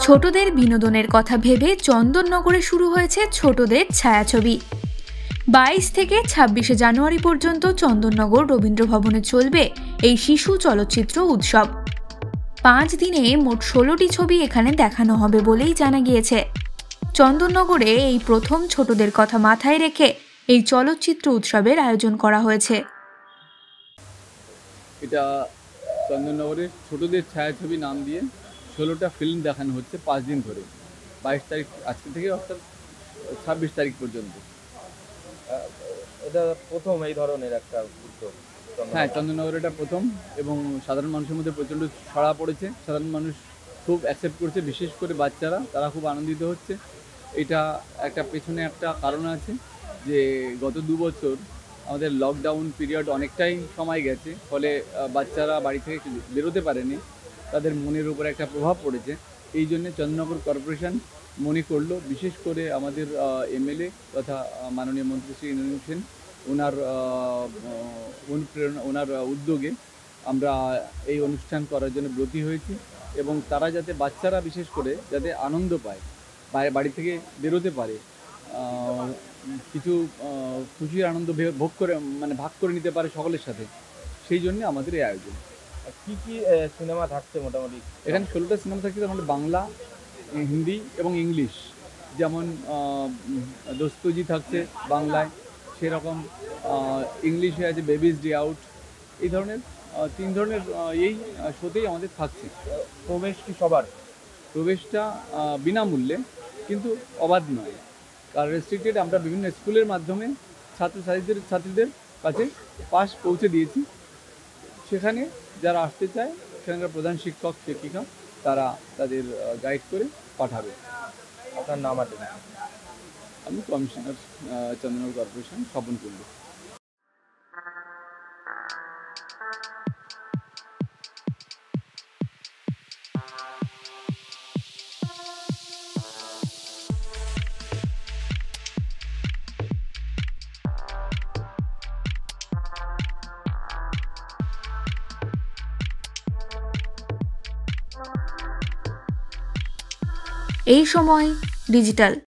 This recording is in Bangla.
ছোটদের বিনোদনের কথা ভেবে চন্দননগরে শুরু হয়েছে ছোটদের ছায়াছবি। 22 থেকে 26শে জানুয়ারি পর্যন্ত চন্দননগর রবীন্দ্র ভবনে চলবে এই শিশু চলচ্চিত্র উৎসব। 5 দিনে মোট 16টি ছবি এখানে দেখানো হবে বলেই জানা গিয়েছে। চন্দননগরে এই প্রথম ছোটদের কথা মাথায় রেখে এই চলচ্চিত্র উৎসবের আয়োজন করা হয়েছে। এটা চন্দননগরে ছোটদের ছায়াছবি নাম দিয়ে 16টা ফিল্ম দেখানো হচ্ছে 5 দিন ধরে, 22 তারিখ আজকে থেকে অর্থাৎ 26 তারিখ পর্যন্ত। এটা প্রথম এই ধরনের একটা উদ্যোগ। হ্যাঁ, চন্দননগরে এটা প্রথম এবং সাধারণ মানুষের মধ্যে প্রচণ্ড ছড়া পড়েছে। সাধারণ মানুষ খুব অ্যাকসেপ্ট করছে, বিশেষ করে বাচ্চারা, তারা খুব আনন্দিত হচ্ছে। এটা একটা পেছনে একটা কারণ আছে যে গত 2 বছর আমাদের লকডাউন পিরিয়ড অনেকটাই সময় গেছে, ফলে বাচ্চারা বাড়ি থেকে বেরোতে পারেনি, তাদের মনের উপর একটা প্রভাব পড়েছে। এই জন্য চন্দননগর কর্পোরেশন মনে করলো, বিশেষ করে আমাদের এমএলএ তথা মাননীয় মন্ত্রী শ্রী ইন্দ্রনীল সেন, ওনার অনুপ্রেরণা, ওনার উদ্যোগে আমরা এই অনুষ্ঠান করার জন্য ব্রতী হয়েছি এবং তারা যাতে বাচ্চারা বিশেষ করে যাতে আনন্দ পায়, বাড়ি থেকে বেরোতে পারে, কিছু খুশির আনন্দ ভোগ করে ভাগ করে নিতে পারে সকলের সাথে, সেই জন্য আমাদের এই আয়োজন। কি কি সিনেমা থাকছে মোটামুটি? এখানে 16টা সিনেমা থাকছে, তার মধ্যে বাংলা, হিন্দি এবং ইংলিশ। যেমন দোস্তজি থাকছে বাংলায়, সেরকম ইংলিশে আছে বেবিজ ডে আউট। এই ধরনের 3 ধরনের এই শোতেই আমাদের থাকছে। প্রবেশ কি সবার? প্রবেশটা বিনামূল্যে, কিন্তু অবাধ নয়, কারণ রেস্ট্রিক্টেড। আমরা বিভিন্ন স্কুলের মাধ্যমে ছাত্রীদের কাছে পাস পৌঁছে দিয়েছি। সেখানে যারা আসতে চায়, সেখানকার প্রধান শিক্ষক শিক্ষিকা তারা তাদের গাইড করে পাঠাবে। আপনার নাম আছে? আমি commissioner, Chandannagar corporation, Swapan Kundu. Ei Samay digital.